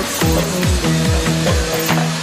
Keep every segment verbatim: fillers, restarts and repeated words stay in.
cuộc đời.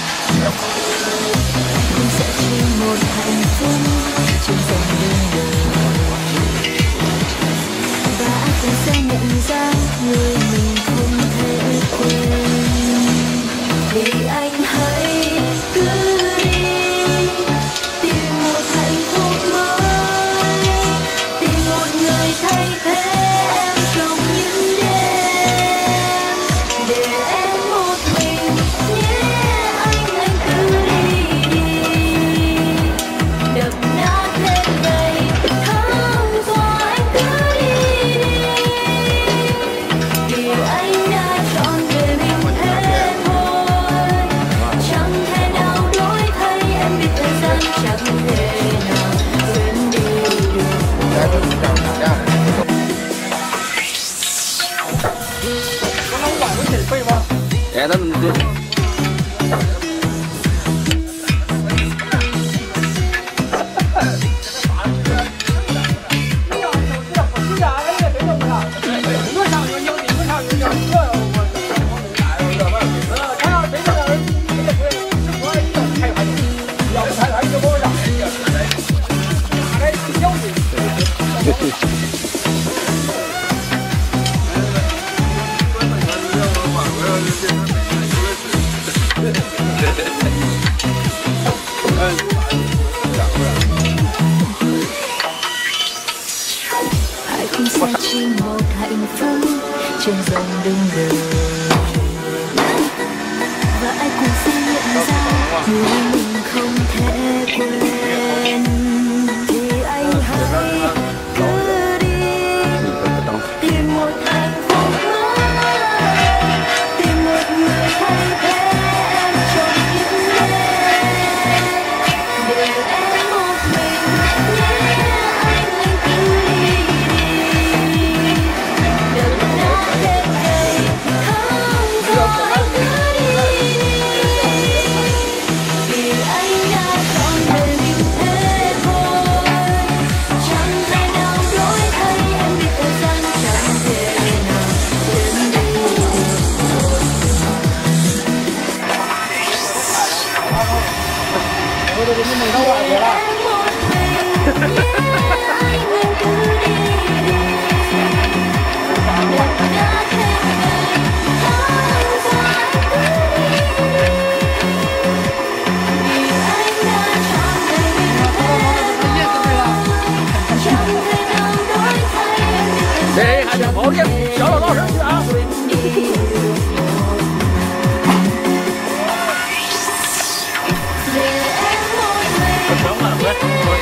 Cũng sẽ chỉ một hạnh phúc trên dòng đường đời, và ai cũng sẽ nhận ra người mình không thể quên. Thì anh hãy cứ đi tìm một hạnh phúc mới, tìm một người thay thế em trong những đêm, để em một mình nhé. Anh anh cứ đi đi, đập nát hết ngày tháng qua. Anh cứ đi đi, vì anh đã chọn về mình thế thôi. Chẳng thể nào đổi thay, em biết thời gian chẳng thể nào quên đi được. Dạ, đó mình đi. Ai cũng sẽ chỉ một hạnh phúc trên dòng đường đời, và ai cũng sẽ nhận ra người mình không thể quên. Thì anh hãy cứ đi tìm một hạnh phúc mới, tìm một người thay thế em trong những đêm, để em một mình nhé. Anh anh cứ đi đi, đừng nát hết ngày tháng qua. Anh cứ đi đi, vì anh đã chọn về mình thế thôi. Chẳng thể nào đổi thay, em biết thời gian chẳng thể nào quên đi Để hai đường phố nhé, cháu là lo hết chứ à. Con sống là quét,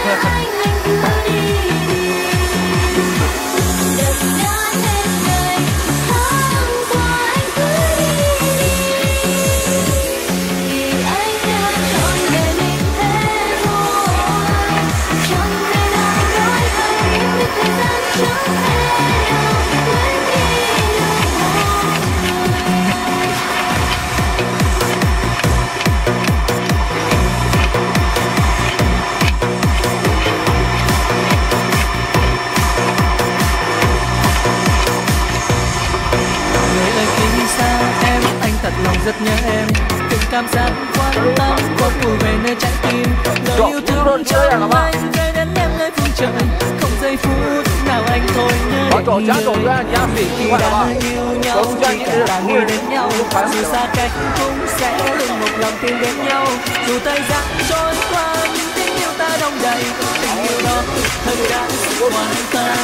lòng rất nhớ em, từng cảm giác quan tâm có vui về nơi trái tim. Lời yêu thương trong anh rơi đến em nơi phương trời, không giây phút nào anh thôi nhớ đến người. Khi đã yêu nhau thì cả ta nghĩ đến nhau, dù xa cách cũng sẽ luôn một lòng tìm đến nhau. Dù thời gian trôi qua nhưng tình yêu ta đong đầy, tình yêu đó hơn cả sức hoàn ta.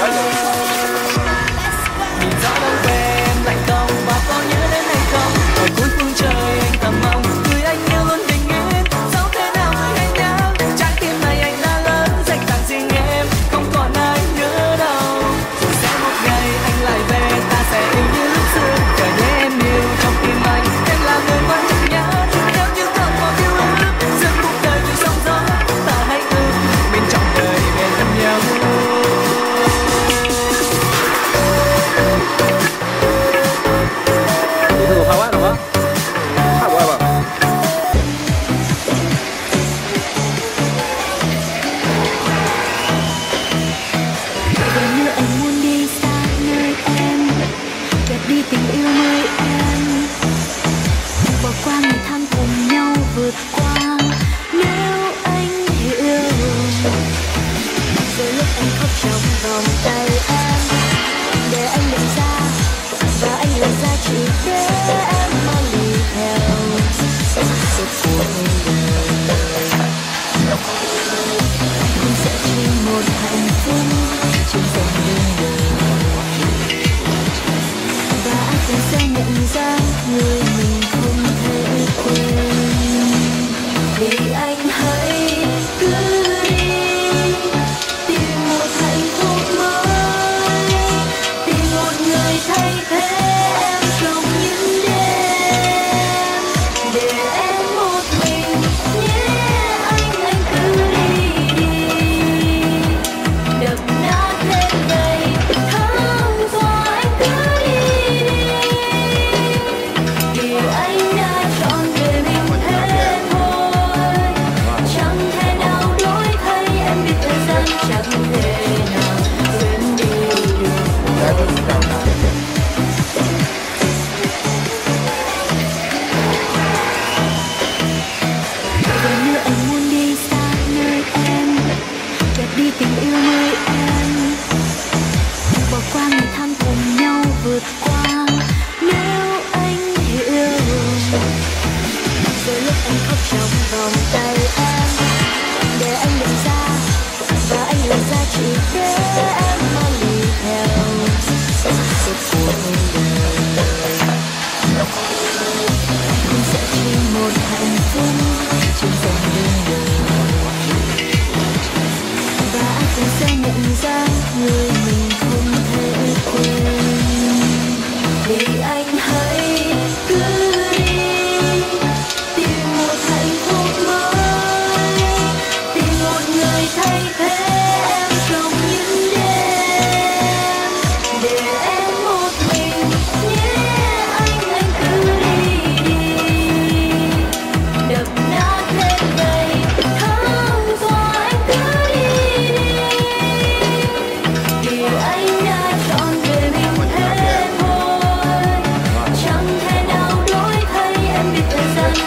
Nhìn gió đông về em lạnh không và có nhớ đến anh không? Ở cuối phương trời anh thầm mong người anh yêu luôn bình yên, dẫu thế nào người anh nhớ. Trái tim này anh đã lớn, dành tặng riêng em, không còn ai nữa đâu. Rồi sẽ một ngày anh lại về, ta sẽ yêu như lúc xưa. Chờ nhé em yêu trong tim anh, em là người quan trọng nhất. Nếu như không có yêu ước, dừng cuộc đời như sóng gió, ta hãy ước bên trong đời về gần nhau.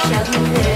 chẳng hề